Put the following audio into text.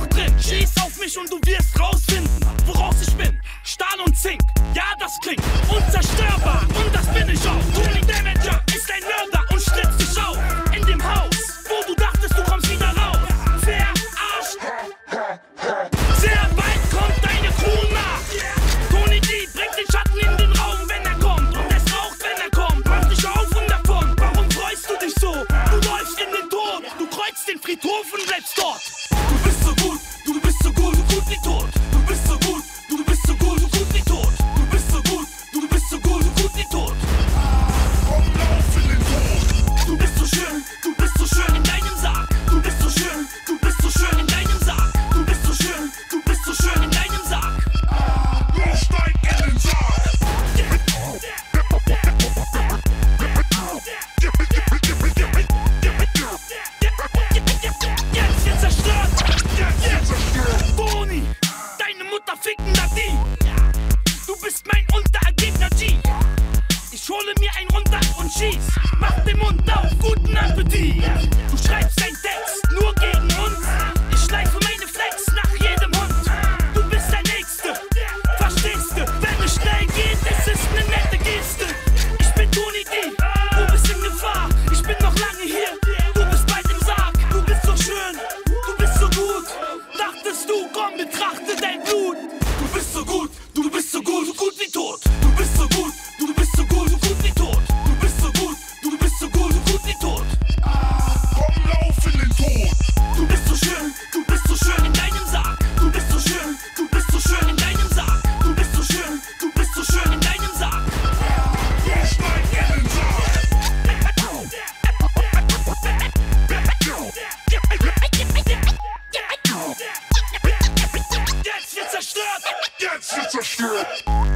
noch drin. Schieß auf mich und du wirst rausfinden, woraus ich bin. Stahl und Zink, ja das klingt unzerstörbar. Und das bin ich auch. Tony Damager ist ein Mörder und schlitzt dich auf. In dem Haus, wo du dachtest, du kommst wieder raus. Verarscht. Sehr bald kommt deine Crew nach. Tony D bringt den Schatten in den Raum, wenn er kommt. Und es raucht, wenn er kommt. Mach dich auf und davon. Warum freust du dich so? Du läufst in den Tod. Du kreuzt den Friedhof und bleibst dort. Du bist so gut, du bist so gut, gut wie tot. Du bist so gut, du bist so gut, gut wie tot. Du bist so gut, du bist so gut, gut wie tot. Komm, lauf in den Tod. Du bist so schön in deinem Sarg. Du bist so schön in deinem Sarg. Du bist so schön in deinem Sarg. Los, steig in den Sarg. Jetzt wird zerstört. Boni, deine Mutter ficken da die. Du bist mein Unterergebner G. Ich hole mir ein runter und schieß. Mach den Mund auf, guten Appetit. Du schreibst einen Text nur gegen uns. Ich schleife meine Flex nach jedem Hund. Du bist der Nächste, verstehst du? Wenn es schnell geht, es ist eine nette Geste. Ich bin Tony D, du bist in Gefahr. Ich bin noch lange hier, du bist bald im Sarg. Du bist so schön, du bist so gut. Dachtest du, komm, betrachte dein Blut. Du bist so gut, du bist so gut, gut wie tot. Du bist so gut, du bist so gut, gut wie tot. Du bist so gut, du bist so gut, gut wie tot. Komm, lauf in den Tod. Du bist so schön in deinem Sarg. Du bist so schön in deinem Sarg. Du bist so schön in deinem Sarg. Steig in den Sarg. Jetzt wird zerstört.